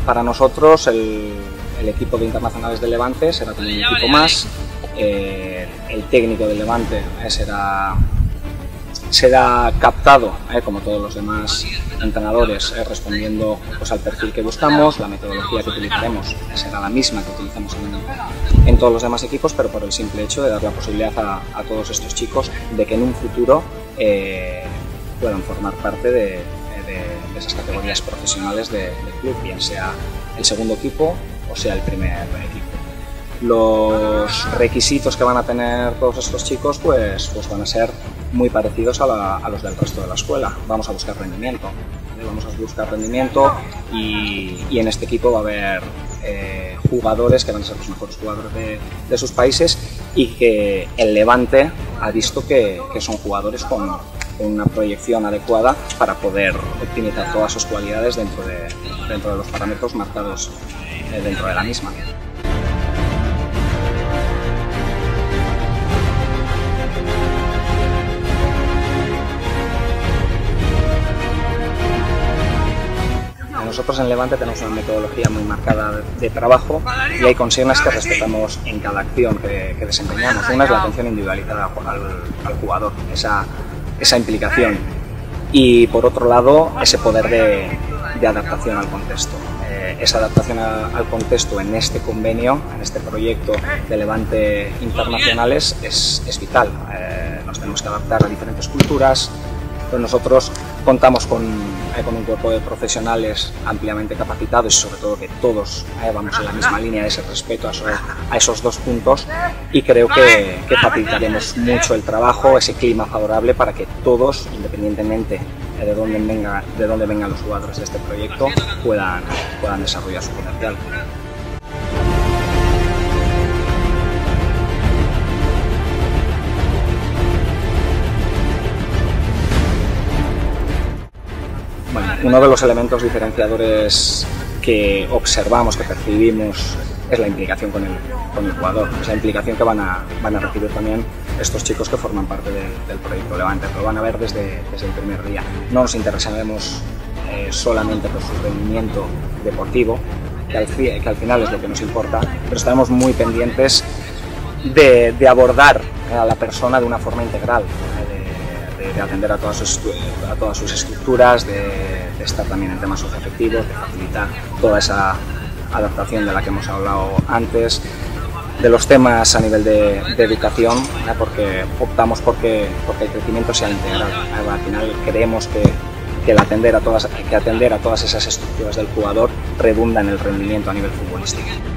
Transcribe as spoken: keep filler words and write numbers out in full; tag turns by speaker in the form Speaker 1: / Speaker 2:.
Speaker 1: para nosotros el, el equipo de internacionales del Levante será como un equipo más, eh, el técnico del Levante eh, será, será captado, eh, como todos los demás entrenadores, eh, respondiendo pues, al perfil que buscamos. La metodología que utilizaremos será la misma que utilizamos en, en todos los demás equipos, pero por el simple hecho de dar la posibilidad a, a todos estos chicos de que en un futuro eh, puedan formar parte de, de, de esas categorías profesionales de, del club, bien sea el segundo equipo o sea el primer equipo. Los requisitos que van a tener todos estos chicos pues, pues van a ser muy parecidos a, la, a los del resto de la escuela. Vamos a buscar rendimiento, ¿vale? Vamos a buscar rendimiento y, y en este equipo va a haber eh, jugadores que van a ser los mejores jugadores de, de sus países y que el Levante ha visto que, que son jugadores con, con una proyección adecuada para poder optimizar todas sus cualidades dentro de, dentro de los parámetros marcados eh, dentro de la misma. Nosotros en Levante tenemos una metodología muy marcada de, de trabajo y hay consignas que respetamos en cada acción que, que desempeñamos. Una es la atención individualizada al, al jugador, esa, esa implicación, y por otro lado ese poder de, de adaptación al contexto. Eh, esa adaptación a, al contexto en este convenio, en este proyecto de Levante Internacionales es, es vital. Eh, nos tenemos que adaptar a diferentes culturas, pero nosotros contamos con, eh, con un cuerpo de profesionales ampliamente capacitados y sobre todo que todos eh, vamos en la misma línea de ese respeto a, eso, a esos dos puntos, y creo que, que facilitaremos mucho el trabajo, ese clima favorable para que todos, independientemente de dónde, venga, de dónde vengan los jugadores de este proyecto, puedan, puedan desarrollar su potencial. Bueno, uno de los elementos diferenciadores que observamos, que percibimos, es la implicación con el, con el jugador, es la implicación que van a, van a recibir también estos chicos que forman parte de, del proyecto Levante. Lo van a ver desde, desde el primer día. No nos interesaremos eh, solamente por su rendimiento deportivo, que al, que al final es lo que nos importa, pero estaremos muy pendientes de, de abordar a la persona de una forma integral, de, de atender a todas sus, a todas sus estructuras, de, de estar también en temas socioafectivos, de facilitar toda esa adaptación de la que hemos hablado antes, de los temas a nivel de, de educación, ¿eh? Porque optamos porque, porque el crecimiento sea integral. ¿eh? Al final creemos que, que, el atender a todas, que atender a todas esas estructuras del jugador redunda en el rendimiento a nivel futbolístico.